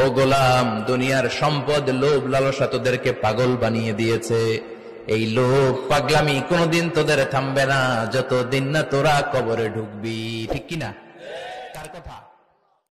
গোলাম, দুনিয়ার সম্পদ, লোভ লালসা তোদেরকে পাগল বানিয়ে দিয়েছে। এই লোভ পাগলামি কোনদিন তোদের থামবে না যতদিন না তোরা কবরে ঢুকবি। ঠিক কিনা? কার কথা?